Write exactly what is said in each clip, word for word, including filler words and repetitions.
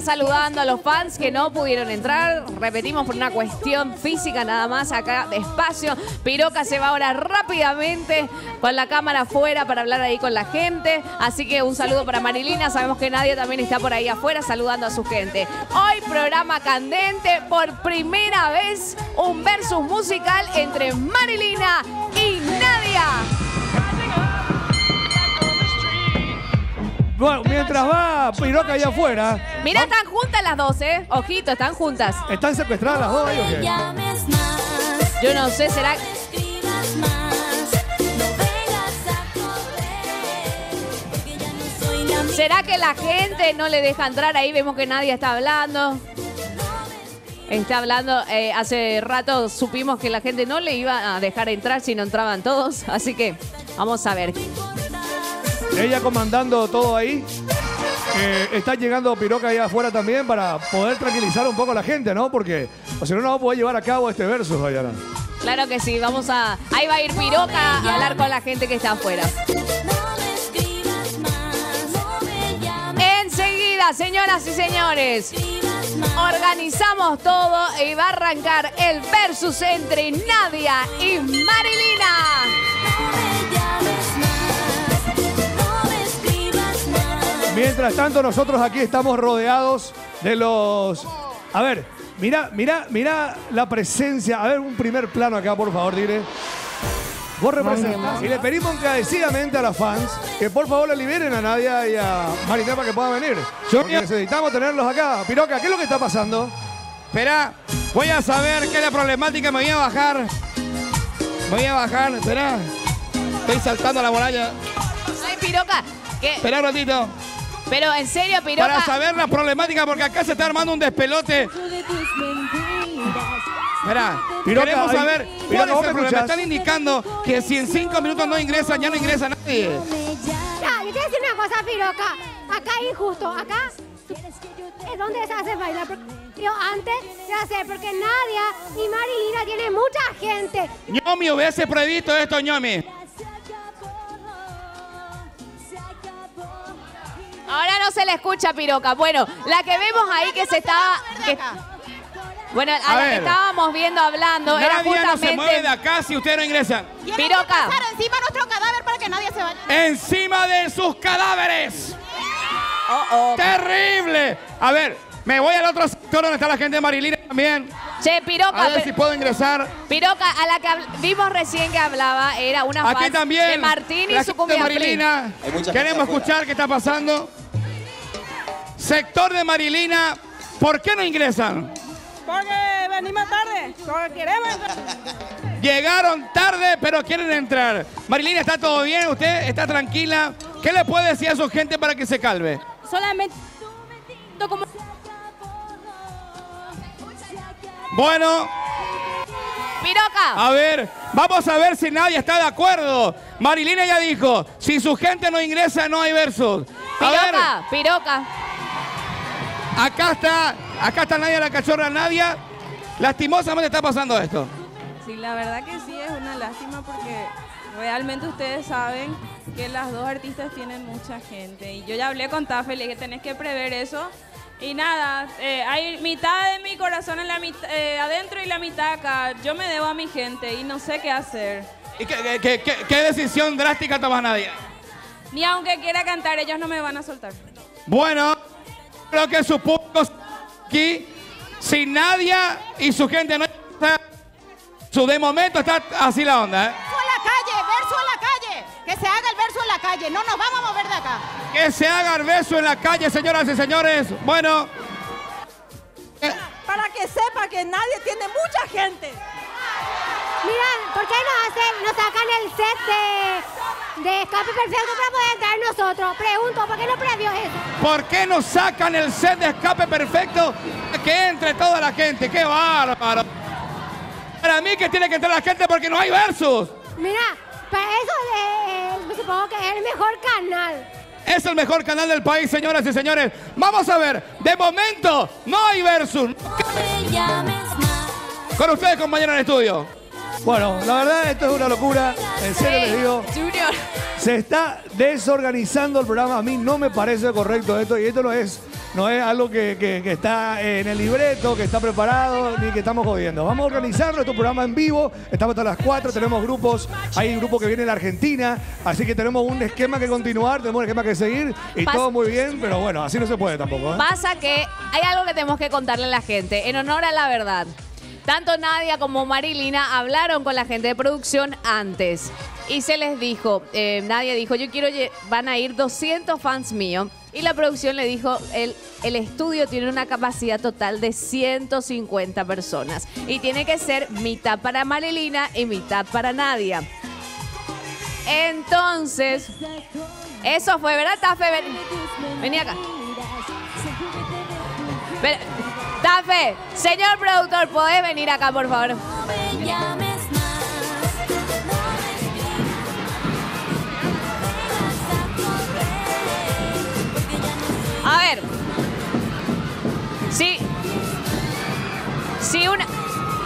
saludando a los fans que no pudieron entrar. Repetimos, por una cuestión física nada más, acá despacio. Piroca se va ahora rápidamente con la cámara afuera para hablar ahí con la gente. Así que un saludo para Marilina. Sabemos que Nadia también está por ahí afuera saludando a su gente. Hoy programa candente, por primera vez un versus musical entre Marilina y Nadia. Bueno, mientras va Piroca allá afuera... Mirá, va... están juntas las dos, ¿eh? Ojito, están juntas. ¿Están secuestradas las dos ahí o qué? Yo no sé, ¿será...? ¿Será que la gente no le deja entrar ahí? Vemos que nadie está hablando. Está hablando, eh, hace rato supimos que la gente no le iba a dejar entrar si no entraban todos. Así que vamos a ver. Ella comandando todo ahí. Eh, está llegando Piroca allá afuera también para poder tranquilizar un poco a la gente, ¿no? Porque o si no, no va a poder llevar a cabo este verso, Dayana. Claro que sí, vamos a... Ahí va a ir Piroca a hablar con la gente que está afuera. Enseguida, señoras y señores, organizamos todo y va a arrancar el versus entre Nadia y Marilina. Mientras tanto, nosotros aquí estamos rodeados de los... A ver, mira, mira, mira la presencia. A ver, un primer plano acá, por favor, dile. Vos representás. Y le pedimos encarecidamente a las fans que por favor le liberen a Nadia y a Marilina para que puedan venir. Porque necesitamos tenerlos acá. Piroca, ¿qué es lo que está pasando? Espera, voy a saber qué es la problemática. Me voy a bajar. Me voy a bajar, espera. Estoy saltando a la muralla. Ay, Piroca, ¿qué? Espera un ratito. Pero en serio, Piroca... Para saber la problemática, porque acá se está armando un despelote. Espera, Piroca, queremos ay, saber Piroca, cuál es ¿vos el me problema. escuchás? Están indicando que si en cinco minutos no ingresan, ya no ingresa nadie. Ya, yo te voy a decir una cosa, Piroca. Acá injusto, acá es donde se hace bailar. Yo antes de hacer, porque Nadia y Marilina tienen mucha gente. Ñomi, hubiese previsto esto, Ñomi. Ahora no se le escucha, Piroca. Bueno, la que vemos ahí que se estaba... que- bueno, a, A la ver. que estábamos viendo hablando era Nadie no se mueve de justamente... acá si ustedes no ingresan. Piroca. Pasar encima de nuestro cadáver para que nadie se vaya. Encima de sus cadáveres. Oh, oh. ¡Terrible! A ver, me voy al otro sector donde está la gente de Marilina también. Che, Piroca, A ver pe- si puedo ingresar. Piroca, a la que habl- vimos recién que hablaba, era una Aquí fan también. de Martín y la su gente de cumbia Marilina. Queremos escuchar qué está pasando. Sector de Marilina, ¿por qué no ingresan? Porque venimos tarde, porque queremos entrar. Llegaron tarde, pero quieren entrar. Marilina, ¿está todo bien? ¿Usted está tranquila? ¿Qué le puede decir a su gente para que se calme? Solamente como... Bueno, Piroca. a ver, vamos a ver si nadie está de acuerdo. Marilina ya dijo, si su gente no ingresa, no hay versos. A ver, Piroca, Piroca. acá está, acá está Nadia, la cachorra Nadia. Lastimosamente está pasando esto. Sí, la verdad que sí es una lástima porque realmente ustedes saben que las dos artistas tienen mucha gente. Y yo ya hablé con Tafe, le dije, tenés que prever eso. Y nada, eh, hay mitad de mi corazón en la mit- eh, adentro y la mitad acá. Yo me debo a mi gente y no sé qué hacer. ¿Y qué, qué- qué- qué- qué decisión drástica toma Nadia? Ni aunque quiera cantar, ellos no me van a soltar. Bueno, creo que su público aquí, si Nadia y su gente no está, su de momento está así la onda, ¿eh? Verso en la calle, verso en la calle. Que se haga el verso en la calle. No nos vamos a mover de acá. Que se haga el beso en la calle, señoras y señores. Bueno, eh, Para que sepa que nadie tiene mucha gente. Mira, ¿por qué no hacen, nos sacan el set de, de Escape Perfecto para poder entrar nosotros? Pregunto, ¿por qué no previó eso? ¿por qué no sacan el set de Escape Perfecto? Que entre toda la gente. ¡Qué bárbaro! Para mí que tiene que entrar la gente porque no hay versos. Mira, para eso eh, supongo que es el mejor canal. Es el mejor canal del país, señoras y señores. Vamos a ver, de momento no hay versus. Con ustedes, compañeros en estudio. Bueno, la verdad, esto es una locura. En serio les digo. Junior. Se está desorganizando el programa. A mí no me parece correcto esto. Y esto no es no es algo que, que- que está en el libreto, que está preparado, ni que estamos jodiendo. Vamos a organizar nuestro programa en vivo. Estamos hasta las cuatro, tenemos grupos, hay un grupo que viene de la Argentina, así que tenemos un esquema que continuar, tenemos un esquema que seguir y Pas- todo muy bien, pero bueno, así no se puede tampoco. ¿eh? Pasa que hay algo que tenemos que contarle a la gente, en honor a la verdad. Tanto Nadia como Marilina hablaron con la gente de producción antes y se les dijo, eh, Nadia dijo, yo quiero, lle- van a ir doscientos fans míos. Y la producción le dijo, el, el estudio tiene una capacidad total de ciento cincuenta personas. Y tiene que ser mitad para Marilina y mitad para Nadia. Entonces, eso fue, ¿verdad, Tafe? Ven, vení acá. Pero, Tafe, señor productor, ¿podés venir acá, por favor? A ver. Sí. Si una.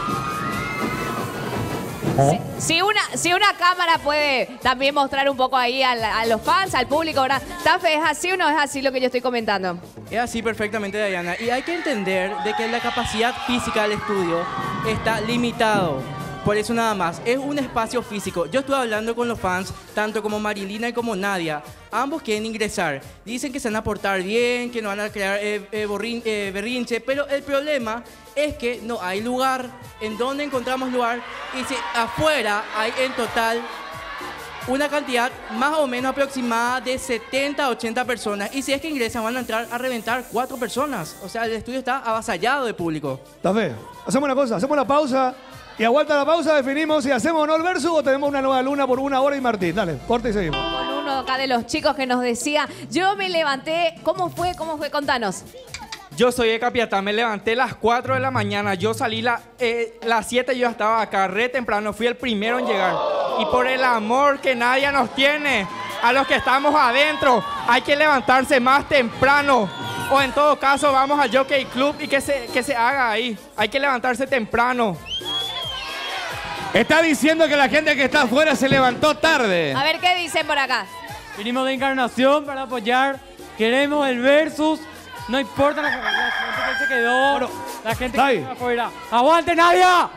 Si, si una, si una cámara puede también mostrar un poco ahí a, la- a los fans, al público, ¿verdad? Tafe, ¿es así o no es así lo que yo estoy comentando? Es así perfectamente, Diana. Y hay que entender de que la capacidad física del estudio está limitado. Por eso nada más. Es un espacio físico. Yo estuve hablando con los fans, tanto como Marilina y como Nadia. Ambos quieren ingresar. Dicen que se van a portar bien, que no van a crear eh, eh, borrin- eh, berrinche. Pero el problema es que no hay lugar. ¿En dónde encontramos lugar? Y si afuera hay en total una cantidad más o menos aproximada de setenta a ochenta personas. Y si es que ingresan, van a entrar a reventar cuatro personas. O sea, el estudio está avasallado de público. Tafe, hacemos una cosa, hacemos la pausa y aguanta la pausa, definimos si hacemos o no el verso o tenemos una nueva luna por una hora y Martín. Dale, corte y seguimos. Con uno acá de los chicos que nos decía, yo me levanté, ¿cómo fue? ¿Cómo fue? Contanos. Yo soy de Capiatá, me levanté a las cuatro de la mañana, yo salí la, eh, las siete, yo estaba acá re temprano, fui el primero en llegar. Y por el amor que nadie nos tiene, a los que estamos adentro, hay que levantarse más temprano. O en todo caso, vamos al Jockey Club y que se, que se haga ahí. Hay que levantarse temprano. Está diciendo que la gente que está afuera se levantó tarde. A ver qué dicen por acá. Vinimos de Encarnación para apoyar. Queremos el versus. No importa la, la gente que se quedó, la gente Dai. que está afuera. ¡Aguante, Nadia!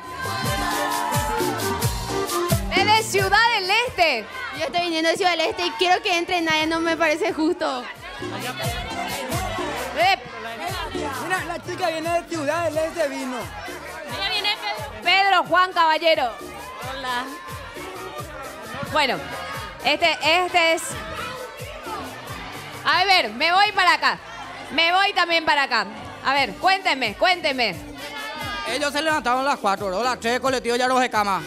Desde Ciudad del Este. Yo estoy viniendo de Ciudad del Este y quiero que entre nadie, no me parece justo. Eh, Mira, la chica viene de Ciudad del Este, vino. Ella viene Pedro. Pedro Juan Caballero. Hola. Bueno, este, este es. A ver, me voy para acá. Me voy también para acá. A ver, cuéntenme, cuéntenme. Ellos se levantaron a las cuatro, ¿no? Las tres, colectivo ya los de cama.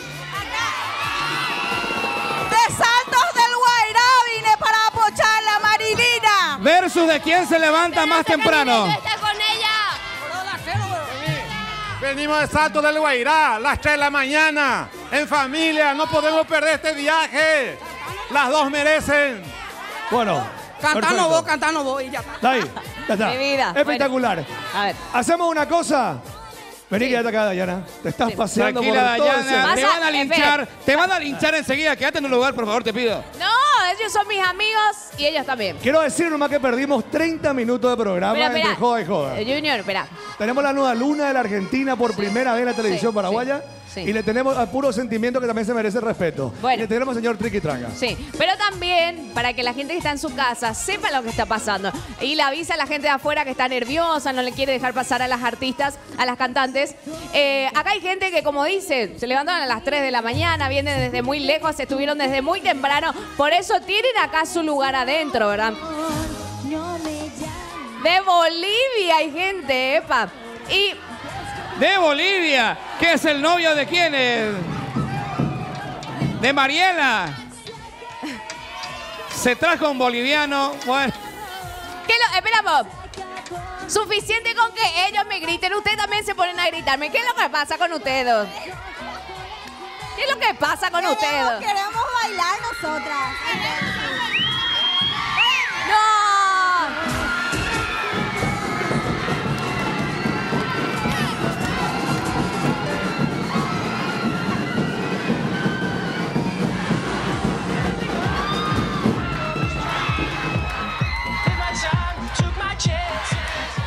De Santos del Guairá vine para apoyar a Marilina. Versus de quién se levanta más temprano. Está con ella. Venimos de Salto del Guairá, las tres de la mañana, en familia, no podemos perder este viaje. Las dos merecen. Bueno, Cantanos perfecto. vos, cantanos vos y ya está. Está ahí, ya está. Mi vida. Espectacular. A ver. Hacemos una cosa. Vení, Sí. quédate acá, Dayana. Te estás Sí. paseando Tranquila, por todo el Dayana. centro. Te Pasa, van a linchar. Te van a linchar enseguida. Quédate en un lugar, por favor, te pido. No, ellos son mis amigos y ellos también. Quiero decir nomás que perdimos treinta minutos de programa Espera, entre espera. joda y joda. Eh, Junior, espera. Tenemos la nueva luna de la Argentina por primera vez en la televisión sí, paraguaya. sí, sí. Y le tenemos a puro sentimiento que también se merece respeto. Bueno. Y le tenemos al señor Triqui Traca. Sí, pero también para que la gente que está en su casa sepa lo que está pasando. Y le avisa a la gente de afuera que está nerviosa, no le quiere dejar pasar a las artistas, a las cantantes. Eh, acá hay gente que, como dice, se levantaron a las tres de la mañana, vienen desde muy lejos, estuvieron desde muy temprano. Por eso tienen acá su lugar adentro, ¿verdad? De Bolivia hay gente, epa. Y De Bolivia, que es el novio de quién es. De Mariela. Se trajo un boliviano. Bueno. ¿qué lo, esperamos? Suficiente con que ellos me griten, ustedes también se ponen a gritarme. ¿Qué es lo que pasa con ustedes? ¿Qué es lo que pasa con ustedes? Queremos bailar nosotras. ¡No! Took my time, took my chances.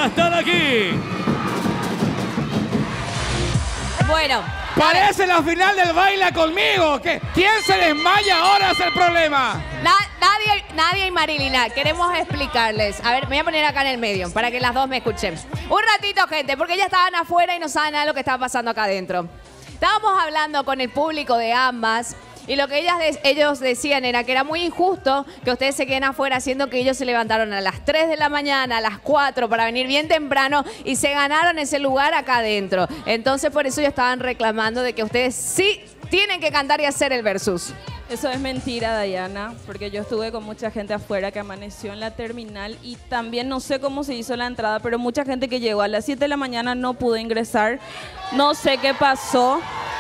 ya están aquí. Bueno. Parece la final del Baila Conmigo. ¿Qué? ¿Quién se desmaya ahora es el problema? Na- nadie, nadie y Marilina, queremos explicarles. A ver, me voy a poner acá en el medio para que las dos me escuchen. Un ratito, gente, porque ellas estaban afuera y no saben nada de lo que estaba pasando acá adentro. Estábamos hablando con el público de ambas. Y lo que ellas de- ellos decían era que era muy injusto que ustedes se queden afuera, siendo que ellos se levantaron a las tres de la mañana, a las cuatro, para venir bien temprano y se ganaron ese lugar acá adentro. Entonces, por eso ellos estaban reclamando de que ustedes sí tienen que cantar y hacer el versus. Eso es mentira, Diana, porque yo estuve con mucha gente afuera que amaneció en la terminal y también no sé cómo se hizo la entrada, pero mucha gente que llegó a las siete de la mañana no pudo ingresar. No sé qué pasó.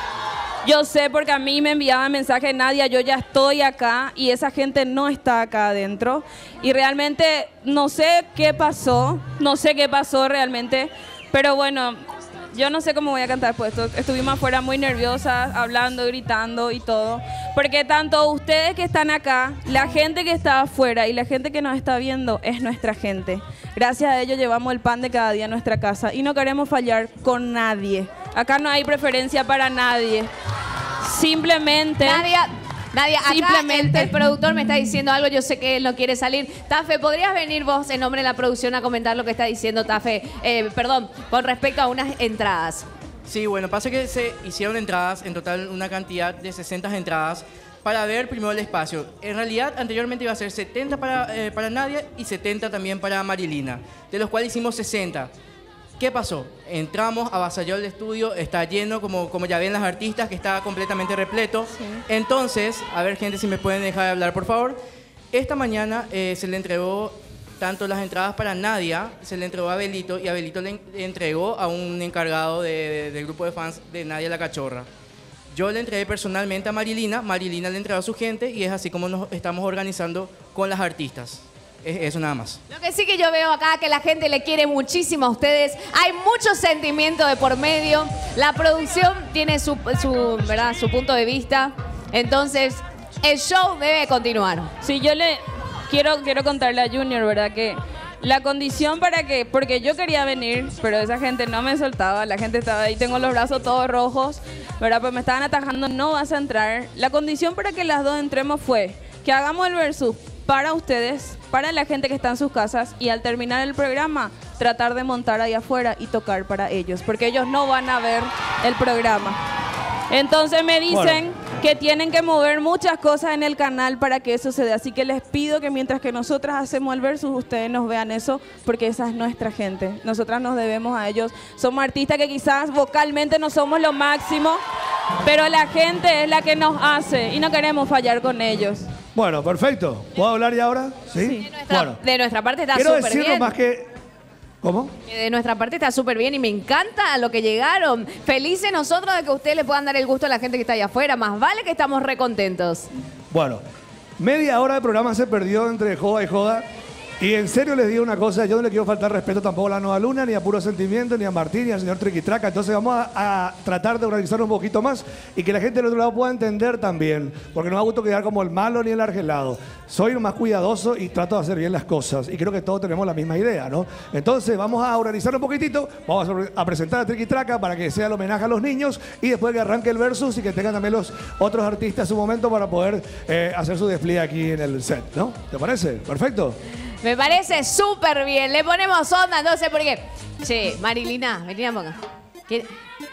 Yo sé porque a mí me enviaban mensajes, Nadia, yo ya estoy acá y esa gente no está acá adentro. Y realmente no sé qué pasó, no sé qué pasó realmente, pero bueno, yo no sé cómo voy a cantar pues. Estuvimos afuera muy nerviosas, hablando, gritando y todo. Porque tanto ustedes que están acá, la gente que está afuera y la gente que nos está viendo es nuestra gente. Gracias a ellos llevamos el pan de cada día a nuestra casa y no queremos fallar con nadie. Acá no hay preferencia para nadie. Simplemente... Nadia, Nadia, acá Simplemente- el, el productor me está diciendo algo, yo sé que él no quiere salir. Tafe, ¿podrías venir vos en nombre de la producción a comentar lo que está diciendo Tafe? Eh, perdón, con respecto a unas entradas. Sí, bueno, pasa que se hicieron entradas, en total una cantidad de sesenta entradas, para ver primero el espacio. En realidad, anteriormente iba a ser setenta para, eh, para Nadia y setenta también para Marilina, de los cuales hicimos sesenta. ¿Qué pasó? Entramos, avasalló el estudio, está lleno, como, como ya ven las artistas, que está completamente repleto. Entonces, a ver, gente, si me pueden dejar de hablar, por favor. Esta mañana eh, se le entregó tanto las entradas para Nadia, se le entregó a Abelito, y Abelito le en- entregó a un encargado de- de- del grupo de fans de Nadia la Cachorra. Yo le entregué personalmente a Marilina, Marilina le entregó a su gente, y es así como nos estamos organizando con las artistas. Es eso nada más. Lo que sí que yo veo acá que la gente le quiere muchísimo a ustedes. Hay mucho sentimiento de por medio. La producción tiene su, su, ¿verdad? su punto de vista. Entonces, el show debe continuar. Sí, yo le quiero, quiero contarle a Junior, ¿verdad? Que la condición para que, porque yo quería venir, pero esa gente no me soltaba, la gente estaba ahí, tengo los brazos todos rojos, ¿verdad? Pues me estaban atajando, no vas a entrar. La condición para que las dos entremos fue que hagamos el versus para ustedes, para la gente que está en sus casas, y al terminar el programa, tratar de montar ahí afuera y tocar para ellos, porque ellos no van a ver el programa. Entonces me dicen Bueno. que tienen que mover muchas cosas en el canal para que eso se dé. Así que les pido que mientras que nosotras hacemos el versus, ustedes nos vean eso, porque esa es nuestra gente. Nosotras nos debemos a ellos. Somos artistas que quizás vocalmente no somos lo máximo, pero la gente es la que nos hace y no queremos fallar con ellos. Bueno, perfecto. ¿Puedo hablar ya ahora? Sí. Bueno, De nuestra parte está quiero súper decirlo bien. más que... ¿Cómo? Que De nuestra parte está súper bien y me encanta a lo que llegaron. Felices nosotros de que ustedes le puedan dar el gusto a la gente que está allá afuera. Más vale que estamos recontentos. Bueno, media hora de programa se perdió entre joda y joda. Y en serio les digo una cosa, yo no le quiero faltar respeto tampoco a la Nueva Luna, ni a Puro Sentimiento, ni a Martín, ni al señor Triquitraca. Entonces vamos a, a tratar de organizar un poquito más y que la gente del otro lado pueda entender también. Porque no me gusta quedar como el malo ni el argelado. Soy más cuidadoso y trato de hacer bien las cosas. Y creo que todos tenemos la misma idea, ¿no? Entonces vamos a organizar un poquitito, vamos a, a presentar a Triquitraca para que sea el homenaje a los niños y después que arranque el versus y que tengan también los otros artistas su momento para poder eh, hacer su despliegue aquí en el set, ¿no? ¿Te parece? Perfecto. Me parece súper bien. Le ponemos onda, entonces, porque... Che, Marilina, venía acá. Qué,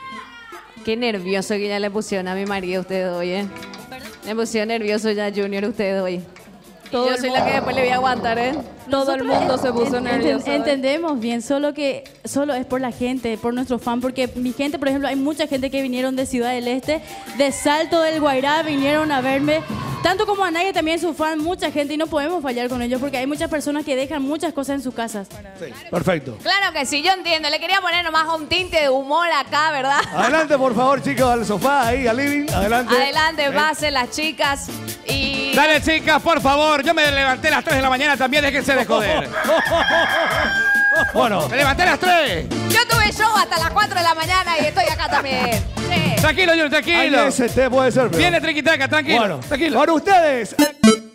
qué nervioso que ya le pusieron a mi marido usted hoy, ¿eh? Le pusieron nervioso ya Junior usted hoy. Todo Yo el soy la mundo- que después le voy a aguantar, ¿eh? Todo el mundo se puso Ent- nervioso. ent- Entendemos bien, solo que solo es por la gente, por nuestros fans, porque mi gente, por ejemplo, hay mucha gente que vinieron de Ciudad del Este, de Salto del Guairá, vinieron a verme, tanto como a Nadia también su fan, mucha gente, y no podemos fallar con ellos, porque hay muchas personas que dejan muchas cosas en sus casas. Sí, perfecto. Claro que sí, yo entiendo. Le quería poner nomás un tinte de humor acá, ¿verdad? Adelante, por favor, chicos, al sofá, ahí, al living. Adelante. Adelante, Eh, pasen las chicas y... Dale, chicas, por favor. Yo me levanté a las tres de la mañana también, déjense de joder. Bueno. Me levanté a las tres. Yo tuve show hasta las cuatro de la mañana y estoy acá también. Sí. Tranquilo, Junior, tranquilo. Ahí ese té puede ser. pero- Viene Triquitaca, tranquilo. Bueno, tranquilo. con ustedes.